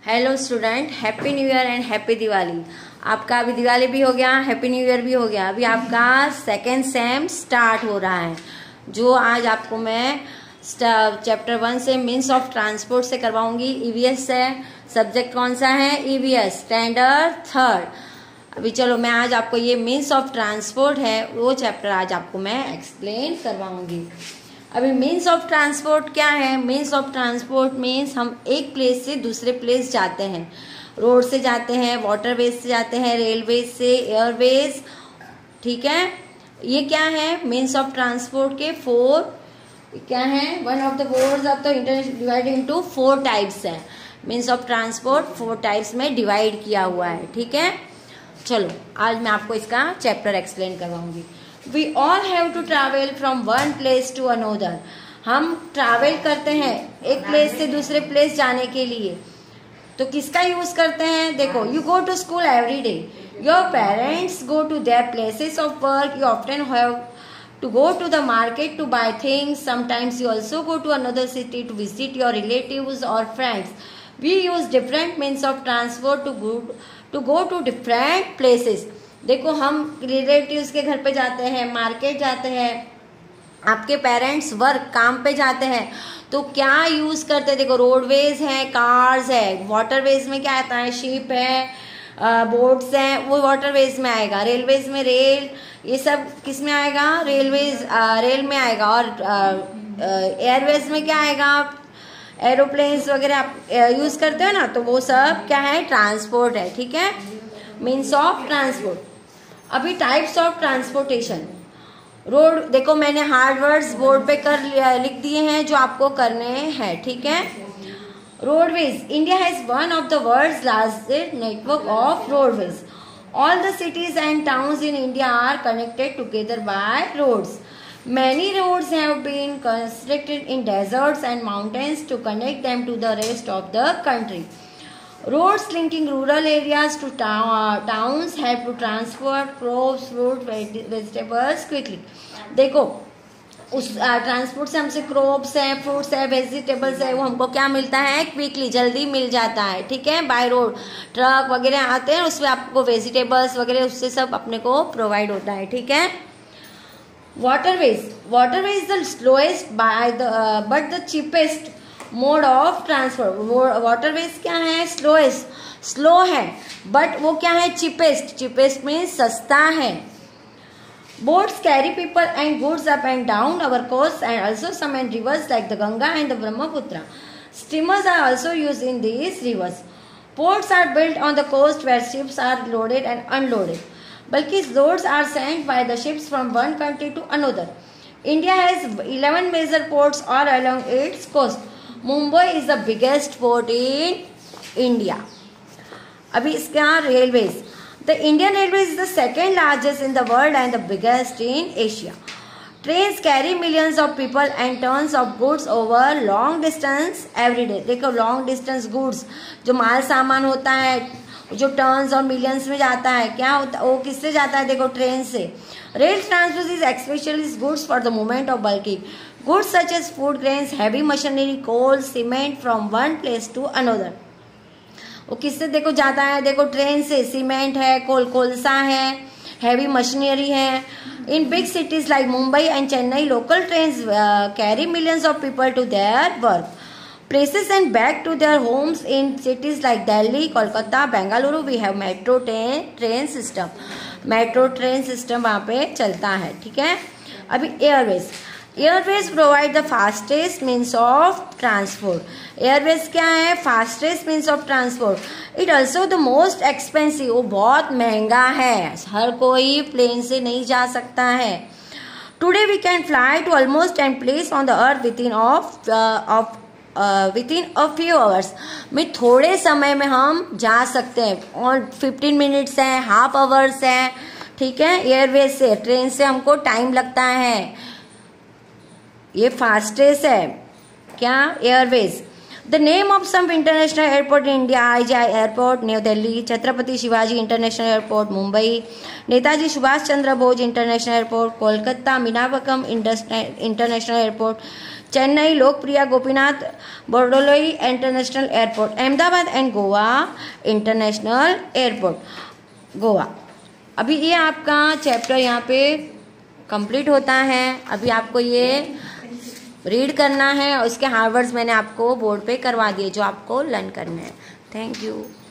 Hello student, happy new year and happy Diwali. आपका अभी दिवाली भी हो गया, हैप्पी न्यू ईयर भी हो गया। अभी आपका सेकेंड सेम स्टार्ट हो रहा है, जो आज आपको मैं चैप्टर 1 से मीन्स ऑफ ट्रांसपोर्ट से करवाऊंगी। ईवीएस है, सब्जेक्ट कौन सा है? EVS, standard 3rd। अभी चलो मैं आज आपको ये मीन्स ऑफ ट्रांसपोर्ट है वो चैप्टर आज आपको मैं एक्सप्लेन करवाऊंगी। अभी मीन्स ऑफ ट्रांसपोर्ट क्या है? मीन्स ऑफ ट्रांसपोर्ट मीन्स हम एक प्लेस से दूसरे प्लेस जाते हैं। रोड से जाते हैं, वाटरवेज से जाते हैं, रेलवेज से, एयरवेज। ठीक है, ये क्या है? मीन्स ऑफ ट्रांसपोर्ट के 4 क्या है? One of the words of the international divided into 4 types है। मीन्स ऑफ ट्रांसपोर्ट 4 टाइप्स में डिवाइड किया हुआ है। ठीक है, चलो आज मैं आपको इसका चैप्टर एक्सप्लेन करवाऊंगी। We all have to travel from one place to another। हम ट्रैवल करते हैं एक प्लेस से दूसरे प्लेस जाने के लिए, तो किसका यूज करते हैं? देखो, you go to school every day, your parents go to their places of work, you often have to go to the market to buy things, sometimes you also go to another city to visit your relatives or friends। we use different means of transport to go to different places। देखो, हम relatives के घर पे जाते हैं, market जाते हैं, आपके पेरेंट्स वर्क काम पे जाते हैं, तो क्या यूज करते हैं? देखो, रोडवेज है, कार्स है, वाटरवेज में क्या आता है? शिप है, बोट्स हैं, वो वाटरवेज में आएगा। रेलवेज में रेल, ये सब किस में आएगा? रेलवेज रेल में आएगा। और एयरवेज में क्या आएगा? एरोप्लेन्स वगैरह आप यूज करते हो ना, तो वो सब क्या है? ट्रांसपोर्ट है। ठीक है, मीन्स ऑफ ट्रांसपोर्ट। अभी टाइप्स ऑफ ट्रांसपोर्टेशन। रोड, देखो मैंने हार्ड वर्ड्स बोर्ड पे लिख दिए हैं जो आपको करने हैं। ठीक है, roadways. India has one of the world's largest network of roadways. All the cities and towns in India are connected together by roads. Many roads have been constructed in deserts and mountains to connect them to the rest of the country। Roads linking rural areas to towns help to transport crops, fruit, vegetables quickly। देखो, उस transport से हमसे crops है, fruits है, vegetables है, वो हमको क्या मिलता है? क्विकली, जल्दी मिल जाता है। ठीक है, बाय रोड ट्रक वगैरह आते हैं, उसमें आपको वेजिटेबल्स वगैरह उससे सब अपने को प्रोवाइड होता है। ठीक है, waterways the slowest by the but the cheapest mode of transport। waterways क्या है? स्लो है, बट वो क्या है? cheapest में सस्ता है। boats carry people and goods up and down our coasts and also some in rivers like the Ganga and the Brahmaputra। steamers are also used in these rivers। ports are built on the coast where ships are loaded and unloaded, बल्कि loads are sent by the ships from one country to another। India has 11 major ports all along its coast। Mumbai is the biggest port in India। अभी इसका railways. The Indian Railways is the second largest in the world and the biggest in Asia। Trains carry millions of people and tons of goods over long distance every day। देखो, long distance goods जो माल सामान होता है, जो turns और millions में जाता है, क्या होता है? वो किससे जाता है? देखो, ट्रेन से। Rail transport is especially goods for the movement of bulky goods such as food, grains, heavy machinery, coal, cement from one place to another. वो किससे देखो जाता है? देखो, ट्रेन से। सीमेंट है, कोलसा है, हैवी मशीनरी है। In big cities like Mumbai and Chennai, local trains carry millions of people to their work places and back to their homes। in cities like Delhi, Kolkata, Bengaluru we have metro train system। Metro train system वहाँ पे चलता है। ठीक है, अभी airways provide the fastest means of transport. Airways क्या है? Fastest means of transport. It also the most expensive, वो बहुत महंगा है, हर कोई प्लेन से नहीं जा सकता है। Today we can fly to almost any place on the earth within a few hours. में थोड़े समय में हम जा सकते हैं, और 15 मिनट्स है, हाफ आवर्स है। ठीक है, एयरवेज से। ट्रेन से हमको टाइम लगता है, ये फास्टेस्ट है। क्या? Airways. The name of some international airport in India: IGI airport new Delhi, Chhatrapati Shivaji international airport Mumbai, Netaji Subhash Chandra Bose international airport Kolkata, Meenambakkam international airport Chennai Lokpriya Gopinath Bordoloi international airport, Ahmedabad and Goa international airport Goa. अभी ये आपका चैप्टर यहाँ पे कंप्लीट होता है। अभी आपको ये रीड करना है और इसके हार्वर्ड्स मैंने आपको बोर्ड पे करवा दिए जो आपको लर्न करने हैं। Thank you.